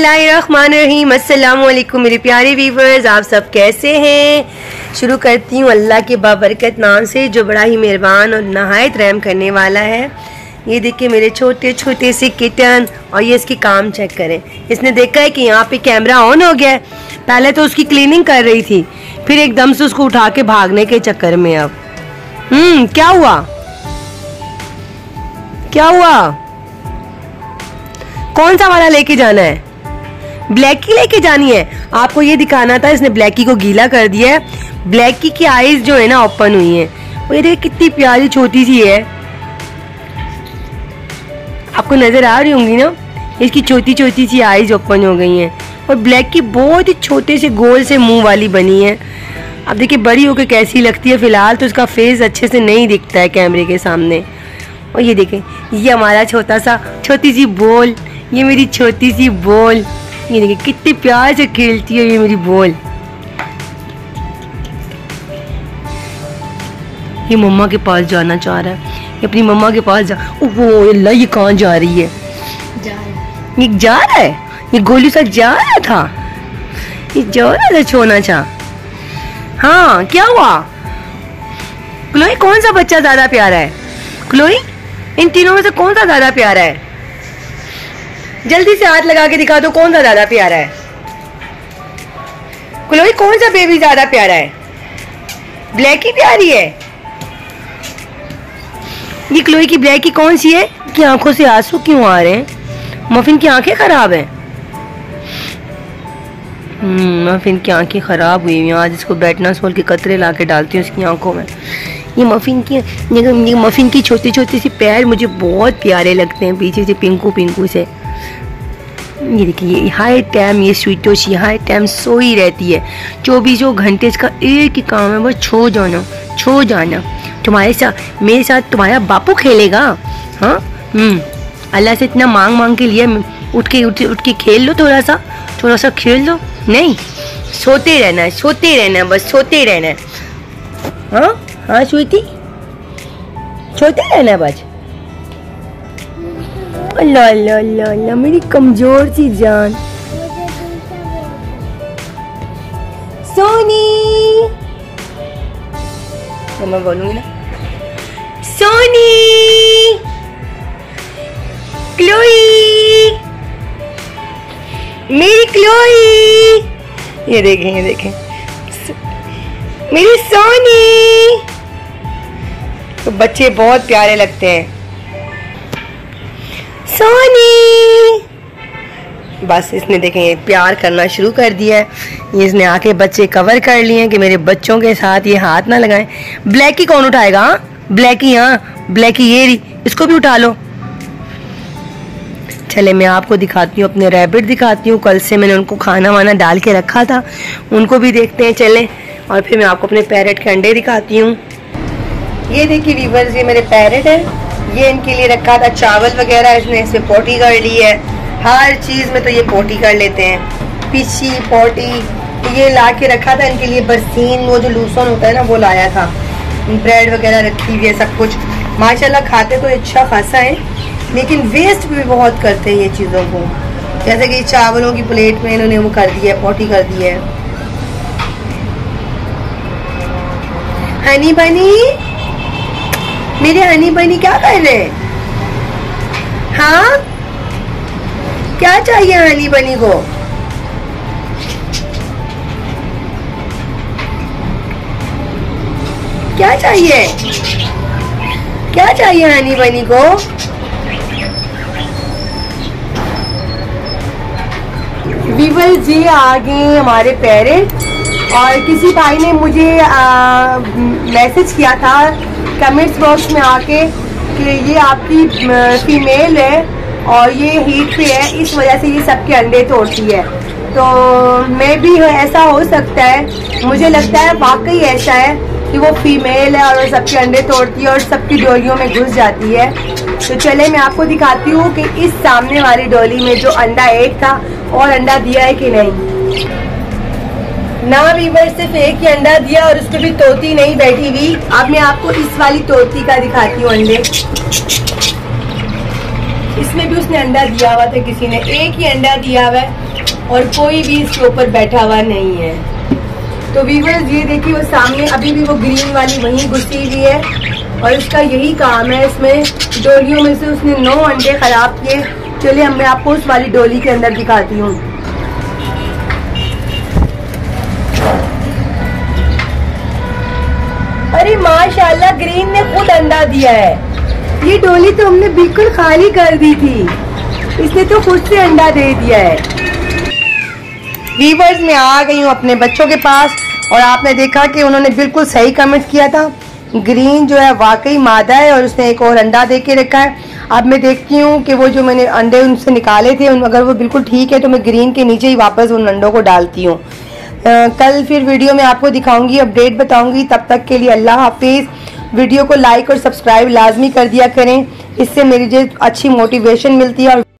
बिस्मिल्लाहिर्रहमानिर्रहीम। अस्सलाम वालेकुम मेरे प्यारे व्यूवर्स, आप सब कैसे हैं। शुरू करती हूँ अल्लाह के बाबरकत नाम से जो बड़ा ही मेहरबान और नहायत रहम करने वाला है। ये देखिए मेरे छोटे छोटे से किटन, और ये इसकी काम चेक करें। इसने देखा है कि यहाँ पे कैमरा ऑन हो गया है। पहले तो उसकी क्लीनिंग कर रही थी, फिर एकदम से उसको उठा के भागने के चक्कर में अब क्या हुआ क्या हुआ? कौन सा वाला लेके जाना है? ब्लैकी लेके जानी है। आपको ये दिखाना था, इसने ब्लैकी को गीला कर दिया है। ब्लैकी की आईज जो है ना ओपन हुई है। और ये देखिए कितनी प्यारी छोटी सी है, आपको नजर आ रही होंगी ना। इसकी छोटी छोटी सी आईज ओपन हो गई हैं। और ब्लैकी बहुत ही छोटे से गोल से मुंह वाली बनी है। अब देखिए बड़ी होकर कैसी लगती है। फिलहाल तो उसका फेस अच्छे से नहीं दिखता है कैमरे के सामने। और ये देखें, ये हमारा छोटी सी बोल, ये मेरी छोटी सी बोल। ये देखिए कितनी प्यार से खेलती है ये मेरी बोल। ये मम्मा के पास जाना चाह रहा है, ये अपनी मम्मा के पास जा। ओहो अल्लाह, ये कहाँ जा रही है? ये जा रहा है, ये गोलू साथ जा रहा था, ये जा रहा था छोना चाह। हाँ क्या हुआ? क्लोई कौन सा बच्चा ज्यादा प्यारा है? क्लोई इन तीनों में से कौन सा ज्यादा प्यारा है? जल्दी से हाथ लगा के दिखा दो कौन सा ज्यादा प्यारा है। क्लोई कौन सा बेबी ज्यादा प्यारा है? ब्लैकी प्यारी है। ये क्लोई की ब्लैकी कौन सी है कि आंखों से आंसू क्यों आ रहे हैं? मफिन की आंखें खराब हैं। मफिन की आंखें खराब हुई हैं। आज इसको बैटना सोल के कतरे ला के डालती हूँ इसकी आंखों में। ये मफिन की छोटी छोटी सी पैर मुझे बहुत प्यारे लगते हैं, पीछे से पिंकू पिंकू से। ये देखिए हर टाइम ये स्वीटोशी हर टाइम सोई रहती है। 24 घंटे इसका एक ही काम है, बस छो जाना। तुम्हारे साथ मेरे साथ तुम्हारा बापू खेलेगा। हाँ अल्लाह से इतना मांग के लिए उठ के खेल लो, थोड़ा सा खेल लो। नहीं, सोते रहना बस सोते रहना। हाँ स्वीटी, सोते रहना बस। अल्लाह अल्लाह अल्लाह अल्लाह, मेरी कमजोर सी जान सोनी। तो मैं बोलूंगी ना सोनी, क्लोई, मेरी क्लोई। ये देखें मेरी सोनी। तो बच्चे बहुत प्यारे लगते हैं। सोनी बस इसने देखें प्यार करना शुरू कर दिया है। इसने आके बच्चे कवर कर लिए हैं कि मेरे बच्चों के साथ ये हाथ ना लगाएं। ब्लैकी कौन उठाएगा? ब्लैकी, हाँ ब्लैकी ये रही, इसको भी उठा लो। चले मैं आपको दिखाती हूँ, अपने रैबिट दिखाती हूँ। कल से मैंने उनको खाना वाना डाल के रखा था, उनको भी देखते हैं चले। और फिर मैं आपको अपने पैरेट के अंडे दिखाती हूँ। ये देखिए व्यूअर्स, ये मेरे पैरेट है। ये इनके लिए रखा था चावल वगैरह, इसने इसमें पोटी कर ली है। हर चीज़ में तो ये पोटी कर लेते हैं, पीछी पोटी। ये ला के रखा था इनके लिए बरसीन, वो जो लूसन होता है ना वो लाया था। ब्रेड वगैरह रखी हुई है, सब कुछ माशाल्लाह खाते तो अच्छा खासा है, लेकिन वेस्ट भी बहुत करते हैं ये चीज़ों को। जैसे कि चावलों की प्लेट में इन्होंने वो कर दिया है, पोटी कर दी है। हनी बनी, मेरे हनी बनी क्या कर रहे हैं? हाँ क्या चाहिए हनी बनी को? क्या चाहिए हनी बनी को? व्यूअर्स जी आ गए हमारे पेरेंट। और किसी भाई ने मुझे मैसेज किया था कमेंट्स बॉक्स में आके कि ये आपकी फीमेल है और ये हीट पे है, इस वजह से ये सबके अंडे तोड़ती है। तो मैं भी ऐसा हो सकता है, मुझे लगता है वाकई ऐसा है कि वो फीमेल है और सबके अंडे तोड़ती है और सबकी डोलियों में घुस जाती है। तो चले मैं आपको दिखाती हूँ कि इस सामने वाली डोली में जो अंडा एक था और अंडा दिया है कि नहीं। ना वीवर सिर्फ एक ही अंडा दिया और उसको भी तोती नहीं बैठी हुई। अब मैं आपको इस वाली तोती का दिखाती हूँ अंडे। इसमें भी उसने अंडा दिया हुआ था, किसी ने एक ही अंडा दिया हुआ है और कोई भी इसके ऊपर बैठा हुआ नहीं है। तो व्यूअर्स ये देखिए वो सामने अभी भी वो ग्रीन वाली वहीं घुसी हुई है और उसका यही काम है। इसमें डोलियों में से उसने 9 अंडे खराब किए। चलिए मैं आपको उस वाली डोली के अंदर दिखाती हूँ। अरे माशाल्लाह ग्रीन ने खुद अंडा दिया है। ये डोली तो हमने बिल्कुल खाली कर दी थी, इसने तो खुद से अंडा दे दिया है। व्यूअर्स मैं आ गई हूँ अपने बच्चों के पास और आपने देखा कि उन्होंने बिल्कुल सही कमेंट किया था। ग्रीन जो है वाकई मादा है और उसने एक और अंडा दे के रखा है। अब मैं देखती हूँ कि वो जो मैंने अंडे उनसे निकाले थे अगर वो बिल्कुल ठीक है तो मैं ग्रीन के नीचे ही वापस उन अंडों को डालती हूँ। कल फिर वीडियो में आपको दिखाऊंगी, अपडेट बताऊंगी। तब तक के लिए अल्लाह हाफिज। वीडियो को लाइक और सब्सक्राइब लाजमी कर दिया करें, इससे मेरी जो अच्छी मोटिवेशन मिलती है और